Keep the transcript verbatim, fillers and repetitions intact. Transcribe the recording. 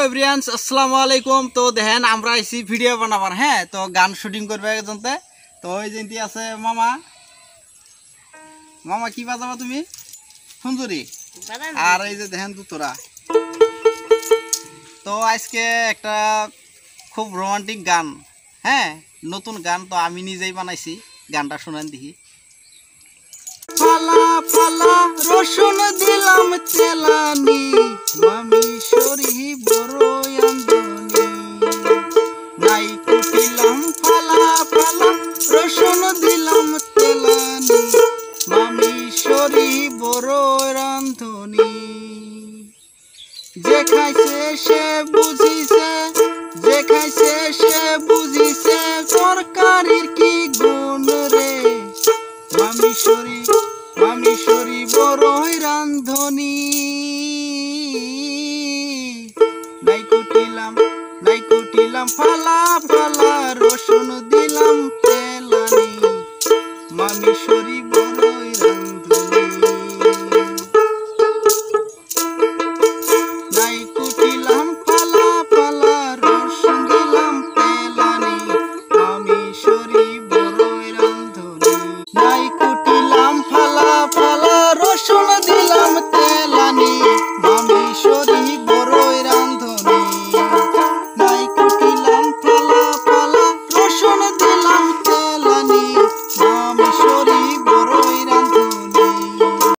Everyone, আসসালামু আলাইকুম। তো দেখেন আমরা আইছি ভিডিও বানাবার, হ্যাঁ তো গান শুটিং করবে একজনতে। তো ওই যেটি আছে মামা। মামা কি বাজাবা তুমি? সুন্দরী। আর এই যে দেখেন দুতরা। তো আজকে একটা খুব রোমান্টিক গান, হ্যাঁ নতুন গান, তো আমি নিজেই বানাইছি। গানটা শুনেন দেখি। পালা পালা রসুন দিলাম তেলানি, মামি সরি বড় আন্দনি, নাই কুটিলাম পালা পালা রসুন দিলাম তেলানি, মামি সরি বড় রান্ধনি। যে খাইছে সে বুঝিছে, যে খাইছে সে বুঝিছে তরকারির কি গুণ রে, মামি সরি মামি সরি বড়ই রান্ধনি, নাই কুটিলাম নাই কুটিলাম ফালা ফালা রসুন